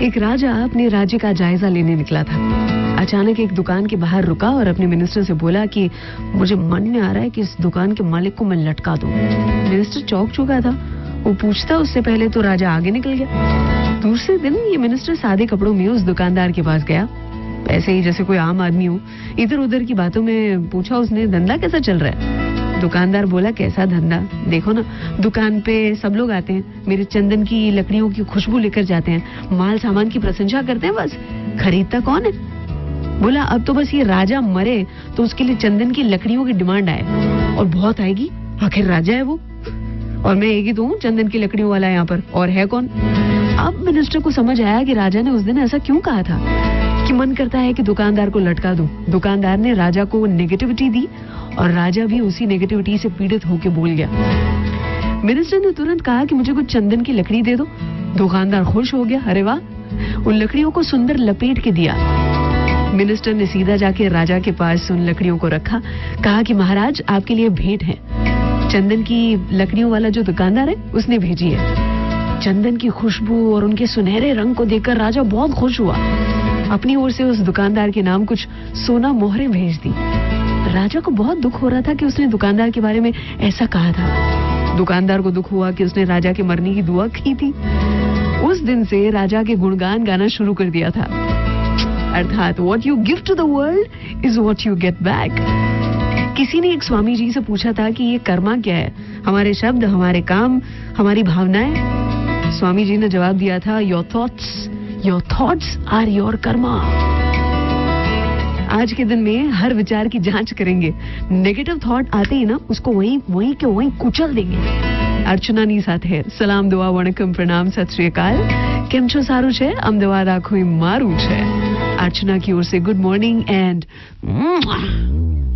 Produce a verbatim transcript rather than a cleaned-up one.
एक राजा अपने राज्य का जायजा लेने निकला था। अचानक एक दुकान के बाहर रुका और अपने मिनिस्टर से बोला कि मुझे मन में आ रहा है कि इस दुकान के मालिक को मैं लटका दूं। मिनिस्टर चौंक चुका था। वो पूछता उससे पहले तो राजा आगे निकल गया। दूसरे दिन ये मिनिस्टर सादे कपड़ों में उस दुकानदार के पास गया, ऐसे ही जैसे कोई आम आदमी हो। इधर उधर की बातों में पूछा उसने, धंधा कैसा चल रहा है? दुकानदार बोला, कैसा धंधा, देखो ना दुकान पे सब लोग आते हैं, मेरे चंदन की लकड़ियों की खुशबू लेकर जाते हैं, माल सामान की प्रशंसा करते हैं, बस खरीदता कौन है? बोला, अब तो बस ये राजा मरे तो उसके लिए चंदन की लकड़ियों की डिमांड आए, और बहुत आएगी, आखिर राजा है वो, और मैं एक ही तो हूँ चंदन की लकड़ियों वाला यहाँ पर, और है कौन? अब मिनिस्टर को समझ आया कि राजा ने उस दिन ऐसा क्यों कहा था कि मन करता है कि दुकानदार को लटका दूं। दुकानदार ने राजा को नेगेटिविटी दी और राजा भी उसी नेगेटिविटी से पीड़ित होकर बोल गया। मिनिस्टर ने तुरंत कहा कि मुझे कुछ चंदन की लकड़ी दे दो। दुकानदार खुश हो गया, अरे वाह, उन लकड़ियों को सुंदर लपेट के दिया। मिनिस्टर ने सीधा जाके राजा के पास उन लकड़ियों को रखा, कहा कि महाराज आपके लिए भेंट है। चंदन की लकड़ियों वाला जो दुकानदार है उसने भेजी है। चंदन की खुशबू और उनके सुनहरे रंग को देखकर राजा बहुत खुश हुआ। अपनी ओर से उस दुकानदार के नाम कुछ सोना मोहरें भेज दी। राजा को बहुत दुख हो रहा था कि उसने दुकानदार के बारे में ऐसा कहा था। दुकानदार को दुख हुआ कि उसने राजा के मरने की दुआ की थी। उस दिन से राजा के गुणगान गाना शुरू कर दिया था। अर्थात what you give to the world is what you get back. किसी ने एक स्वामी जी से पूछा था कि ये कर्मा क्या है? हमारे शब्द, हमारे काम, हमारी भावनाएं। स्वामी जी ने जवाब दिया था, your thoughts your thoughts are your karma. आज के दिन में हर विचार की जांच करेंगे। नेगेटिव थॉट आते ही ना उसको वहीं वहीं के वहीं कुचल देंगे। अर्चना સાથે સલામ દુઆ વણકમ પ્રણામ સત શ્રી અકાલ। કેમ છો? સારું છે? અમદાવાદ આખું મારું છે। अर्चना की ओर से गुड मॉर्निंग एंड